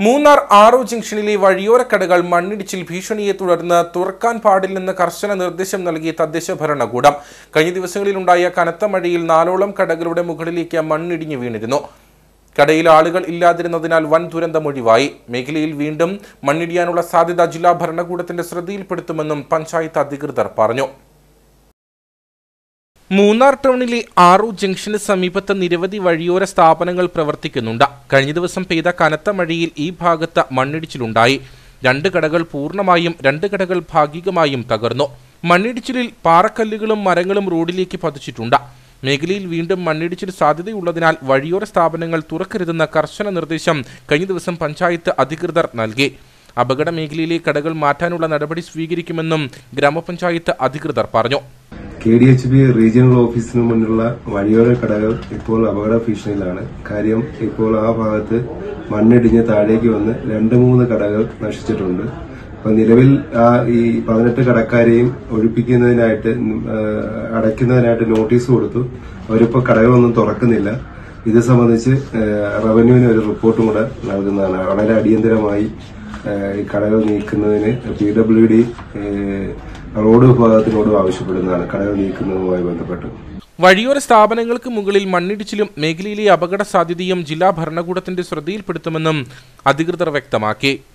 മൂന്നാർ ആറോ ജംഗ്ഷനിലെ വഴിയോര കടകൾ മണ്ണിടിച്ചിൽ ഭീഷണിയെ തുടർന്ന് തുറക്കാൻ പാടില്ലെന്ന് കർശന നിർദ്ദേശം നൽകി തദ്ദേശ ഭരണകൂടം. കഴിഞ്ഞ ദിവസങ്ങളിലുണ്ടായ കനത്ത മഴയിൽ 4ഓളം കടകളുടെ മുകളിലേക്ക് മണ്ണിടിഞ്ഞു വീണിരുന്നു. കടയിൽ ആളുകൾ ഇല്ലാതിരുന്നതിനാൽ വൻ ദുരന്തം ഒഴിവായി. മേഖലയിൽ വീണ്ടും മണ്ണിടിയാനുള്ള സാധ്യത ജില്ലാ ഭരണകൂടത്തിന്റെ ശ്രദ്ധയിൽപ്പെടുത്തുമെന്നും പഞ്ചായത്ത് അധികൃതർ പറഞ്ഞു. മൂന്നാർ ടൗണിലെ ആറോ ജംഗ്ഷന് സമീപത്ത് നിരവധി വഴിയോര സ്ഥാപനങ്ങൾ പ്രവർത്തിക്കുന്നുണ്ട്. കഴിഞ്ഞ ദിവസം പെയ്ത കനത്ത മഴയിൽ ഈ ഭാഗത്ത് മണ്ണിടിച്ചിലുണ്ടായി. 2 കടകൾ പൂർണ്ണമായും 2 കടകൾ ഭാഗികമായും തകർന്നു. മണ്ണിടിച്ചിലിൽ പാറക്കല്ലുകളും മരങ്ങളും റോഡിലേക്ക് പതിച്ചിട്ടുണ്ട്. മേഖലയിൽ വീണ്ടും മണ്ണിടിച്ചിൽ സാധ്യതയുള്ളതിനാൽ വഴിയോര സ്ഥാപനങ്ങൾ തുറക്കരുതെന്ന കർശന നിർദ്ദേശം കഴിഞ്ഞ ദിവസം പഞ്ചായത്ത് അധികൃതർ നൽകി. അപകട മേഖലയിലെ കടകൾ മാറ്റാനുള്ള നടപടി സ്വീകരിക്കുമെന്നും ഗ്രാമപഞ്ചായത്ത് അധികൃതർ പറഞ്ഞു. KDHB റീജിയണൽ ഓഫീസിന് മുന്നിലുള്ള വഴിയോര കടകൾ ഇപ്പോൾ അപകട ഭീഷണിയിലാണ്. കാര്യം ഇപ്പോൾ ആ ഭാഗത്ത് മണ്ണിടിഞ്ഞ് താഴേക്ക് വന്ന് 2-3 കടകൾ നശിച്ചിട്ടുണ്ട്. അപ്പൊ നിലവിൽ ഈ 18 കടക്കാരെയും ഒഴിപ്പിക്കുന്നതിനായിട്ട് അടയ്ക്കുന്നതിനായിട്ട് നോട്ടീസ് കൊടുത്തു. അവരിപ്പോ കടകളൊന്നും തുറക്കുന്നില്ല. ഇത് സംബന്ധിച്ച് റവന്യൂവിന് ഒരു റിപ്പോർട്ടും കൂടെ നൽകുന്നതാണ്. വളരെ അടിയന്തരമായി ഈ കടകൾ നീക്കുന്നതിന് PWD റോഡ് വിഭാഗത്തിനോട് ആവശ്യപ്പെടുന്നതാണ് കടകൾ നീക്കുന്നതുമായി ബന്ധപ്പെട്ട്. വഴിയോര സ്ഥാപനങ്ങൾക്ക് മുകളിൽ മണ്ണിടിച്ചിലും മേഖലയിലെ അപകട സാധ്യതയും ജില്ലാ ഭരണകൂടത്തിന്റെ ശ്രദ്ധയിൽപ്പെടുത്തുമെന്നും അധികൃതർ വ്യക്തമാക്കി.